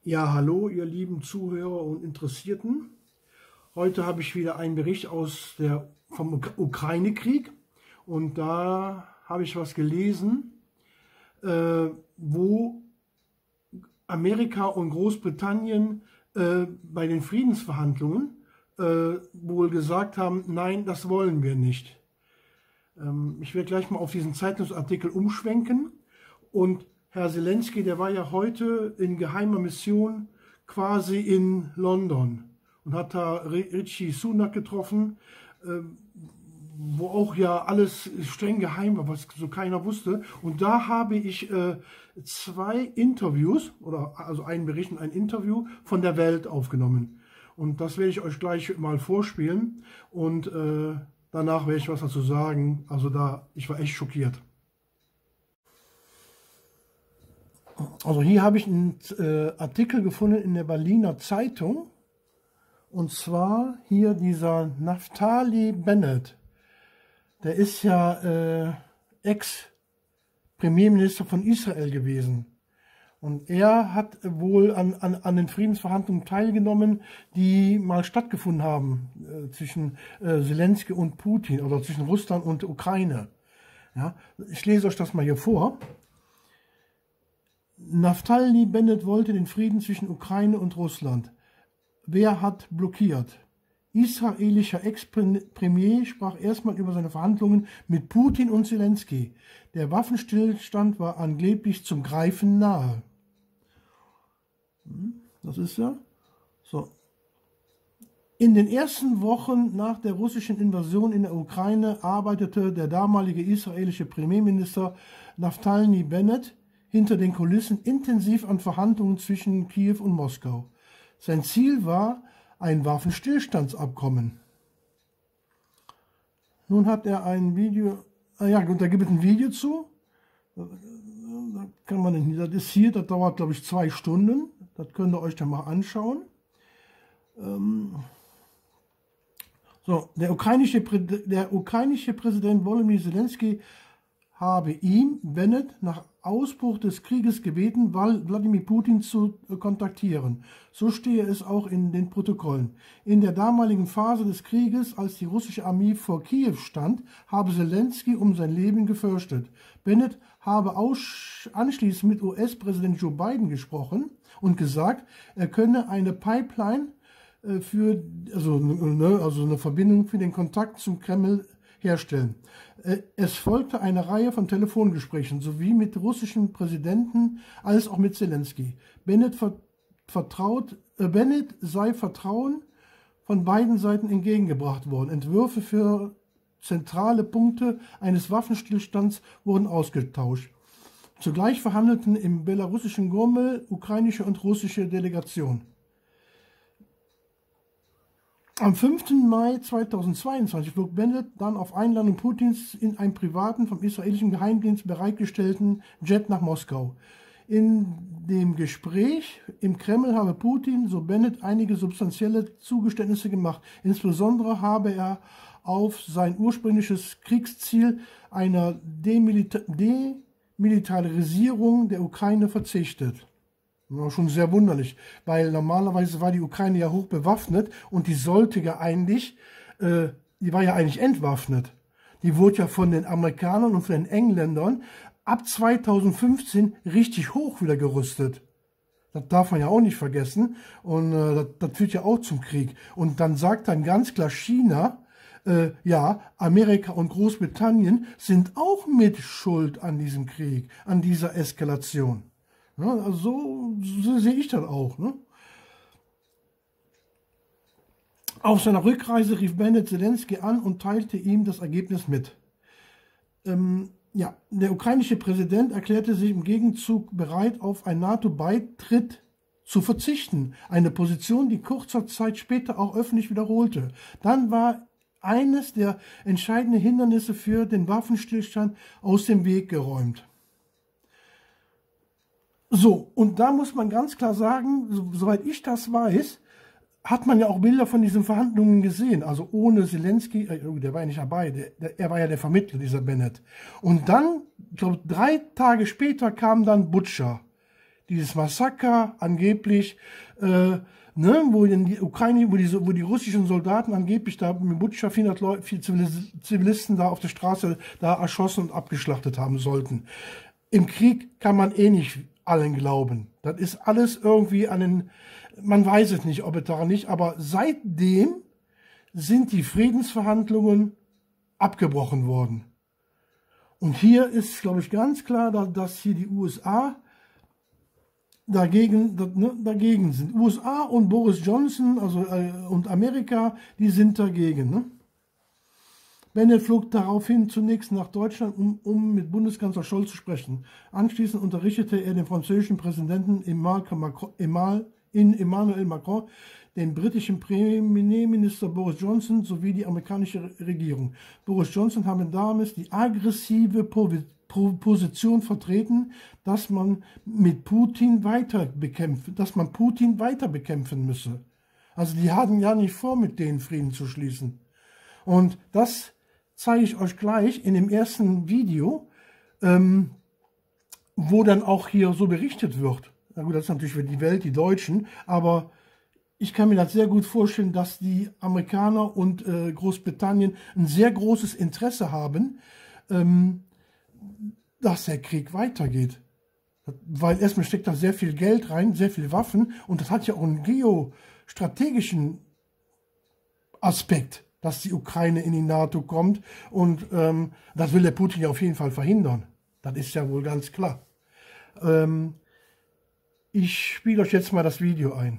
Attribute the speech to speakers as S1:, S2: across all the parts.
S1: Ja, hallo, ihr lieben Zuhörer und Interessierten. Heute habe ich wieder einen Bericht vom Ukraine-Krieg und da habe ich was gelesen, wo Amerika und Großbritannien bei den Friedensverhandlungen wohl gesagt haben, nein, das wollen wir nicht. Ich werde gleich mal auf diesen Zeitungsartikel umschwenken und Herr Zelensky, der war ja heute in geheimer Mission quasi in London und hat da Rishi Sunak getroffen, wo auch ja alles streng geheim war, was so keiner wusste. Und da habe ich zwei Interviews, also einen Bericht und ein Interview von der Welt aufgenommen. Und das werde ich euch gleich mal vorspielen und danach werde ich was dazu sagen. Also ich war echt schockiert. Also hier habe ich einen Artikel gefunden in der Berliner Zeitung, und zwar hier dieser Naftali Bennett, der ist ja Ex-Premierminister von Israel gewesen, und er hat wohl an den Friedensverhandlungen teilgenommen, die mal stattgefunden haben zwischen Zelensky und Putin oder zwischen Russland und der Ukraine. Ja, ich lese euch das mal hier vor. Naftali Bennett wollte den Frieden zwischen Ukraine und Russland. Wer hat blockiert? Israelischer Ex-Premier sprach erstmal über seine Verhandlungen mit Putin und Zelensky. Der Waffenstillstand war angeblich zum Greifen nahe. Das ist ja so. In den ersten Wochen nach der russischen Invasion in der Ukraine arbeitete der damalige israelische Premierminister Naftali Bennett hinter den Kulissen intensiv an Verhandlungen zwischen Kiew und Moskau. Sein Ziel war ein Waffenstillstandsabkommen. Nun hat er ein Video, ja gut, da gibt es ein Video zu. Da kann man nicht, das ist hier, das dauert glaube ich 2 Stunden. Das könnt ihr euch dann mal anschauen. So, der ukrainische Präsident Volodymyr Zelensky habe ihn, Bennett, nach Ausbruch des Krieges gebeten, Wladimir Putin zu kontaktieren. So stehe es auch in den Protokollen. In der damaligen Phase des Krieges, als die russische Armee vor Kiew stand, habe Zelensky um sein Leben gefürchtet. Bennett habe anschließend mit US-Präsident Joe Biden gesprochen und gesagt, er könne eine Pipeline also eine Verbindung für den Kontakt zum Kreml herstellen. Es folgte eine Reihe von Telefongesprächen, sowie mit russischen Präsidenten als auch mit Zelensky. Bennett sei Vertrauen von beiden Seiten entgegengebracht worden. Entwürfe für zentrale Punkte eines Waffenstillstands wurden ausgetauscht. Zugleich verhandelten im belarussischen Gomel ukrainische und russische Delegationen. Am 5. Mai 2022 flog Bennett dann auf Einladung Putins in einem privaten, vom israelischen Geheimdienst bereitgestellten Jet nach Moskau. In dem Gespräch im Kreml habe Putin, so Bennett, einige substanzielle Zugeständnisse gemacht. Insbesondere habe er auf sein ursprüngliches Kriegsziel einer Demilitarisierung der Ukraine verzichtet. Schon sehr wunderlich, weil normalerweise war die Ukraine ja hoch bewaffnet und die war ja eigentlich entwaffnet. Die wurde ja von den Amerikanern und von den Engländern ab 2015 richtig hoch wieder gerüstet. Das darf man ja auch nicht vergessen, und das führt ja auch zum Krieg. Und dann sagt dann ganz klar China, ja, Amerika und Großbritannien sind auch mit Schuld an diesem Krieg, an dieser Eskalation. Ja, also so sehe ich das auch. Ne? Auf seiner Rückreise rief Bennett Zelensky an und teilte ihm das Ergebnis mit. Ja, der ukrainische Präsident erklärte sich im Gegenzug bereit, auf einen NATO-Beitritt zu verzichten. Eine Position, die kurzer Zeit später auch öffentlich wiederholte. Dann war eines der entscheidenden Hindernisse für den Waffenstillstand aus dem Weg geräumt. So, und da muss man ganz klar sagen, soweit ich das weiß, hat man ja auch Bilder von diesen Verhandlungen gesehen, also ohne Zelensky, der war ja nicht dabei, er war ja der Vermittler, dieser Bennett. Und dann, ich glaube 3 Tage später kam dann Butscha, dieses Massaker angeblich, wo in die Ukraine, wo die russischen Soldaten angeblich da mit Butscha 400 Zivilisten da auf der Straße da erschossen und abgeschlachtet haben sollten. Im Krieg kann man eh nicht allen glauben. Das ist alles irgendwie man weiß es nicht, ob es daran nicht, aber seitdem sind die Friedensverhandlungen abgebrochen worden. Und hier ist, glaube ich, ganz klar, dass hier die USA dagegen sind. USA und Boris Johnson, und Amerika, die sind dagegen. Ne? Bennett flog daraufhin zunächst nach Deutschland, um mit Bundeskanzler Scholz zu sprechen. Anschließend unterrichtete er den französischen Präsidenten Emmanuel Macron, den britischen Premierminister Boris Johnson sowie die amerikanische Regierung. Boris Johnson habe damals die aggressive Position vertreten, dass man Putin weiter bekämpfen müsse. Also die hatten ja nicht vor, mit denen Frieden zu schließen. Und das zeige ich euch gleich in dem ersten Video, wo dann auch hier so berichtet wird. Na gut, das ist natürlich für die Welt, die Deutschen, aber ich kann mir das sehr gut vorstellen, dass die Amerikaner und Großbritannien ein sehr großes Interesse haben, dass der Krieg weitergeht. Weil erstmal steckt da sehr viel Geld rein, sehr viele Waffen und das hat ja auch einen geostrategischen Aspekt, dass die Ukraine in die NATO kommt und das will der Putin ja auf jeden Fall verhindern. Das ist ja wohl ganz klar. Ich spiele euch jetzt mal das Video ein.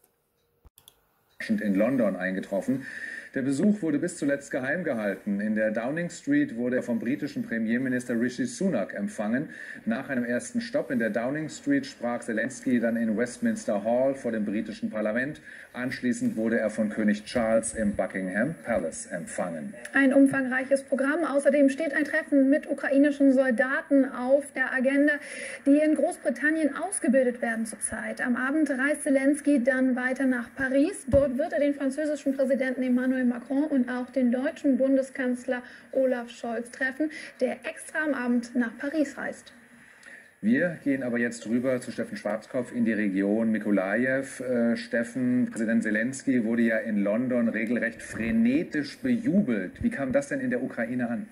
S2: In London eingetroffen. Der Besuch wurde bis zuletzt geheim gehalten. In der Downing Street wurde er vom britischen Premierminister Rishi Sunak empfangen. Nach einem ersten Stopp in der Downing Street sprach Zelensky dann in Westminster Hall vor dem britischen Parlament. Anschließend wurde er von König Charles im Buckingham Palace empfangen.
S3: Ein umfangreiches Programm. Außerdem steht ein Treffen mit ukrainischen Soldaten auf der Agenda, die in Großbritannien ausgebildet werden zurzeit. Am Abend reist Zelensky dann weiter nach Paris. Dort wird er den französischen Präsidenten Emmanuel Macron und auch den deutschen Bundeskanzler Olaf Scholz treffen, der extra am Abend nach Paris reist.
S2: Wir gehen aber jetzt rüber zu Steffen Schwarzkopf in die Region Mykolajiw. Steffen, Präsident Zelensky wurde ja in London regelrecht frenetisch bejubelt. Wie kam das denn in der Ukraine an?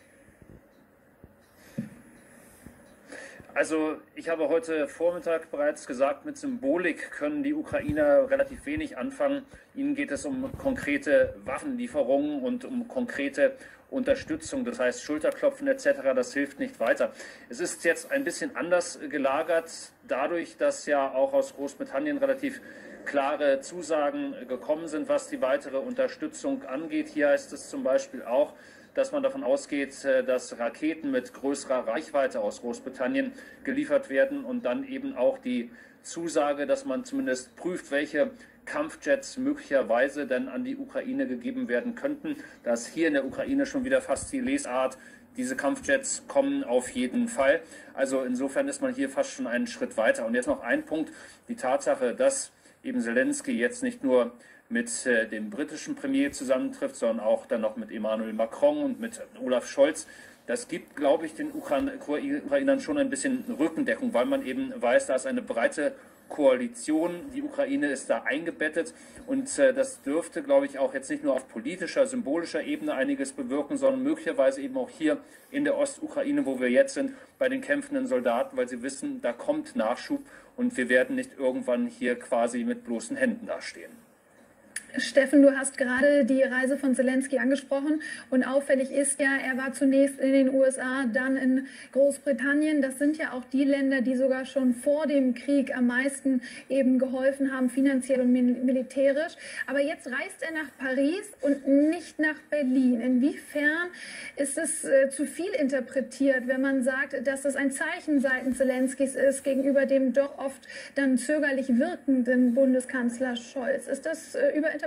S4: Also ich habe heute Vormittag bereits gesagt, mit Symbolik können die Ukrainer relativ wenig anfangen. Ihnen geht es um konkrete Waffenlieferungen und um konkrete Unterstützung, das heißt Schulterklopfen etc., das hilft nicht weiter. Es ist jetzt ein bisschen anders gelagert, dadurch, dass ja auch aus Großbritannien relativ klare Zusagen gekommen sind, was die weitere Unterstützung angeht. Hier heißt es zum Beispiel auch, dass man davon ausgeht, dass Raketen mit größerer Reichweite aus Großbritannien geliefert werden und dann eben auch die Zusage, dass man zumindest prüft, welche Kampfjets möglicherweise dann an die Ukraine gegeben werden könnten. Da ist hier in der Ukraine schon wieder fast die Lesart, diese Kampfjets kommen auf jeden Fall. Also insofern ist man hier fast schon einen Schritt weiter. Und jetzt noch ein Punkt, die Tatsache, dass eben Zelensky jetzt nicht nur mit dem britischen Premier zusammentrifft, sondern auch dann noch mit Emmanuel Macron und mit Olaf Scholz. Das gibt, glaube ich, den Ukrainern schon ein bisschen Rückendeckung, weil man eben weiß, da ist eine breite Koalition, die Ukraine ist da eingebettet und das dürfte, glaube ich, auch jetzt nicht nur auf politischer, symbolischer Ebene einiges bewirken, sondern möglicherweise eben auch hier in der Ostukraine, wo wir jetzt sind, bei den kämpfenden Soldaten, weil sie wissen, da kommt Nachschub und wir werden nicht irgendwann hier quasi mit bloßen Händen dastehen.
S3: Steffen, du hast gerade die Reise von Zelensky angesprochen und auffällig ist ja, er war zunächst in den USA, dann in Großbritannien. Das sind ja auch die Länder, die sogar schon vor dem Krieg am meisten eben geholfen haben, finanziell und militärisch. Aber jetzt reist er nach Paris und nicht nach Berlin. Inwiefern ist es zu viel interpretiert, wenn man sagt, dass das ein Zeichen seitens Zelenskys ist gegenüber dem doch oft dann zögerlich wirkenden Bundeskanzler Scholz? Ist das überinterpretiert?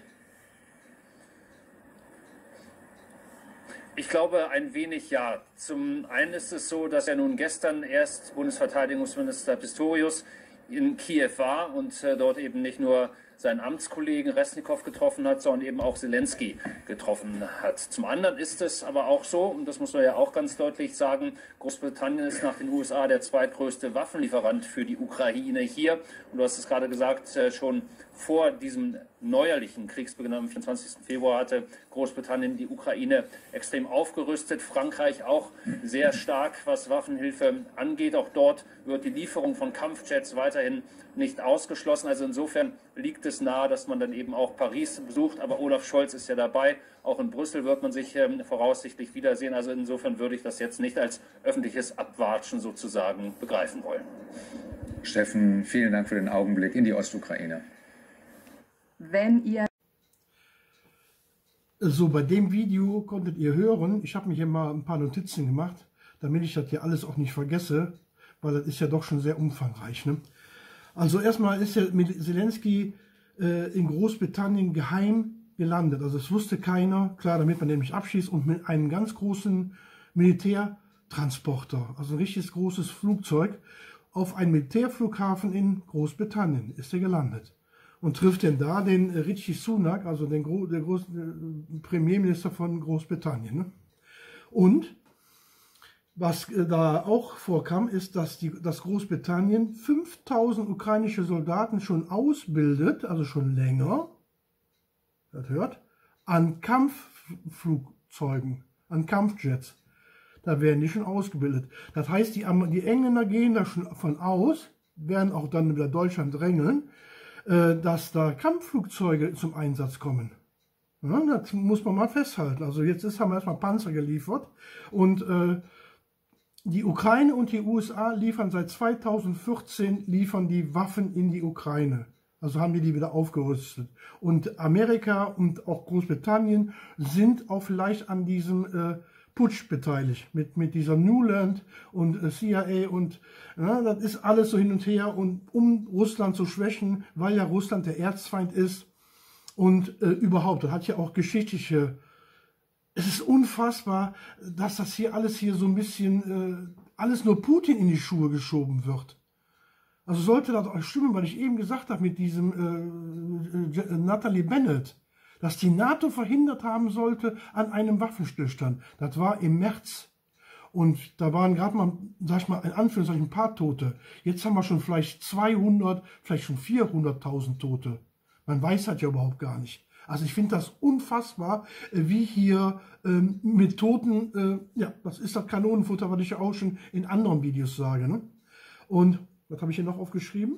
S4: Ich glaube, ein wenig ja. Zum einen ist es so, dass ja nun gestern erst Bundesverteidigungsminister Pistorius in Kiew war und dort eben nicht nur seinen Amtskollegen Resnikow getroffen hat, sondern eben auch Zelensky getroffen hat. Zum anderen ist es aber auch so, und das muss man ja auch ganz deutlich sagen, Großbritannien ist nach den USA der zweitgrößte Waffenlieferant für die Ukraine hier. Und du hast es gerade gesagt, schon vor diesem neuerlichen Kriegsbeginn am 24. Februar hatte Großbritannien die Ukraine extrem aufgerüstet. Frankreich auch sehr stark, was Waffenhilfe angeht. Auch dort wird die Lieferung von Kampfjets weiterhin nicht ausgeschlossen. Also insofern liegt es nahe, dass man dann eben auch Paris besucht. Aber Olaf Scholz ist ja dabei. Auch in Brüssel wird man sich voraussichtlich wiedersehen. Also insofern würde ich das jetzt nicht als öffentliches Abwatschen sozusagen begreifen wollen.
S2: Steffen, vielen Dank für den Augenblick in die Ostukraine.
S5: Wenn ihr
S1: So, bei dem Video konntet ihr hören, ich habe mir hier mal ein paar Notizen gemacht, damit ich das hier alles auch nicht vergesse, weil das ist ja doch schon sehr umfangreich. Ne? Also erstmal ist er mit Zelensky in Großbritannien geheim gelandet. Also es wusste keiner, klar, damit man nämlich abschießt, und mit einem ganz großen Militärtransporter, also ein richtig großes Flugzeug, auf einen Militärflughafen in Großbritannien ist er gelandet. Und trifft denn da den Rishi Sunak, also der großen Premierminister von Großbritannien. Ne? Und was da auch vorkam, ist, dass Großbritannien 5000 ukrainische Soldaten schon ausbildet, also schon länger, das hört, an Kampfflugzeugen, an Kampfjets. Da werden die schon ausgebildet. Das heißt, die Engländer gehen da schon von aus, werden auch dann über Deutschland drängeln, dass da Kampfflugzeuge zum Einsatz kommen. Ja, das muss man mal festhalten. Also jetzt haben wir erstmal Panzer geliefert, und die Ukraine und die USA liefern seit 2014 die Waffen in die Ukraine. Also haben die wieder aufgerüstet. Und Amerika und auch Großbritannien sind auch vielleicht an diesem Putsch beteiligt, mit dieser Nuland und CIA, und ja, das ist alles so hin und her, und um Russland zu schwächen, weil ja Russland der Erzfeind ist, und überhaupt, das hat ja auch geschichtliche, es ist unfassbar, dass das hier alles so ein bisschen, alles nur Putin in die Schuhe geschoben wird. Also sollte das auch stimmen, weil ich eben gesagt habe mit diesem Natalie Bennett, dass die NATO verhindert haben sollte an einem Waffenstillstand. Das war im März. Und da waren gerade mal, sag ich mal, in Anführungszeichen ein paar Tote. Jetzt haben wir schon vielleicht 200, vielleicht schon 400.000 Tote. Man weiß das ja überhaupt gar nicht. Also ich finde das unfassbar, wie hier mit Toten, ja, das ist das Kanonenfutter, was ich ja auch schon in anderen Videos sage. Ne? Und was habe ich hier noch aufgeschrieben?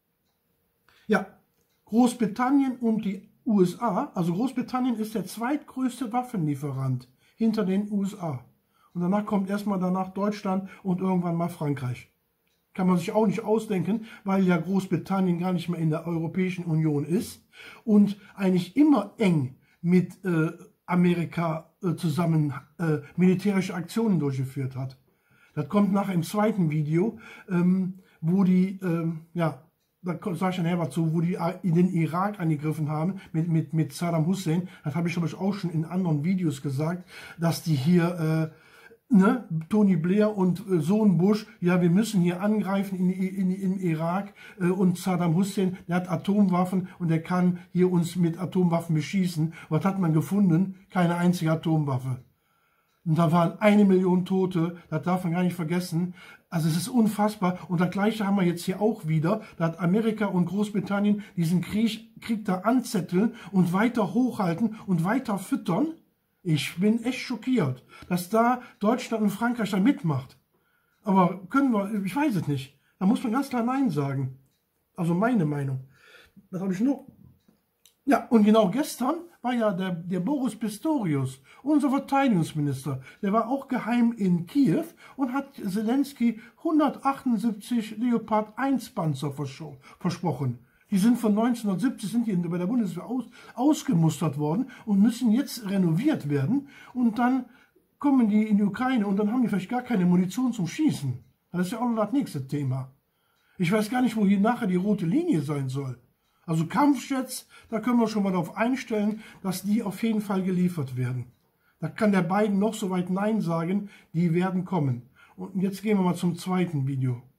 S1: Ja, Großbritannien und die USA, also Großbritannien ist der zweitgrößte Waffenlieferant hinter den USA. Und danach kommt erstmal Deutschland und irgendwann mal Frankreich. Kann man sich auch nicht ausdenken, weil ja Großbritannien gar nicht mehr in der Europäischen Union ist und eigentlich immer eng mit Amerika zusammen militärische Aktionen durchgeführt hat. Das kommt nachher im zweiten Video, wo die, ja, da sage ich dann was zu, wo die in den Irak angegriffen haben mit Saddam Hussein. Das habe ich glaube ich auch schon in anderen Videos gesagt, dass die hier, Tony Blair und Sohn Bush, ja, wir müssen hier angreifen in Irak, und Saddam Hussein, der hat Atomwaffen und der kann hier uns mit Atomwaffen beschießen. Was hat man gefunden? Keine einzige Atomwaffe. Und da waren 1 Million Tote, das darf man gar nicht vergessen. Also es ist unfassbar. Und das Gleiche haben wir jetzt hier auch wieder. Da hat Amerika und Großbritannien diesen Krieg da anzetteln und weiter hochhalten und weiter füttern. Ich bin echt schockiert, dass da Deutschland und Frankreich da mitmacht. Aber können wir, ich weiß es nicht. Da muss man ganz klar Nein sagen. Also meine Meinung. Was habe ich noch? Ja, und genau gestern war ja der Boris Pistorius, unser Verteidigungsminister, der war auch geheim in Kiew und hat Zelensky 178 Leopard 1 Panzer versprochen. Die sind von 1970, sind die bei der Bundeswehr ausgemustert worden und müssen jetzt renoviert werden. Und dann kommen die in die Ukraine und dann haben die vielleicht gar keine Munition zum Schießen. Das ist ja auch noch das nächste Thema. Ich weiß gar nicht, wo hier nachher die rote Linie sein soll. Also Kampfjets, da können wir schon mal darauf einstellen, dass die auf jeden Fall geliefert werden. Da kann der Biden noch so weit Nein sagen, die werden kommen. Und jetzt gehen wir mal zum zweiten Video.